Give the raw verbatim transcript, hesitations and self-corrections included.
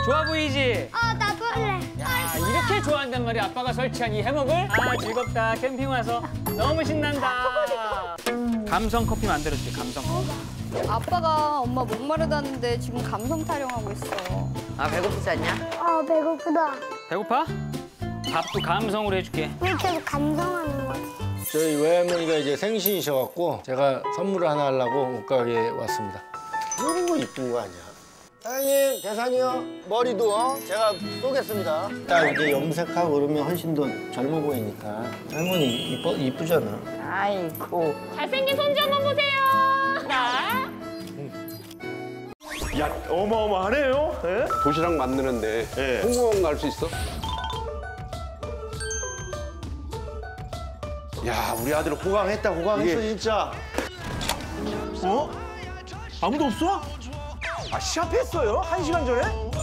좋아 보이지? 어, 나도 할래. 야, 이렇게 좋아한단 말이야. 아빠가 설치한 이 해먹을. 아, 즐겁다. 캠핑 와서 너무 신난다. 감성 커피 만들어줄게, 감성 커피. 아빠가 엄마 목마르다는데 지금 감성 타령하고 있어. 아, 배고프지 않냐? 어, 배고프다. 배고파? 밥도 감성으로 해줄게. 왜 계속 감성하는 거지? 저희 외할머니가 이제 생신이셔갖고 제가 선물을 하나 하려고 옷가게에 왔습니다. 이런 거 이쁜 거 아니야? 사장님, 계산이요. 머리도 어? 제가 쏘겠습니다. 딱 이제 염색하고 그러면 훨씬 더 젊어 보이니까. 할머니 이뻐, 이쁘잖아. 아이고. 잘생긴 손주 한번 보세요. 나. 야, 어마어마하네요. 예? 도시락 만드는데 예. 홍보원 갈 수 있어? 야, 우리 아들 호강했다, 호강했어, 이게- 진짜. 어? 아무도 없어? 아, 시합했어요? 한 시간 전에?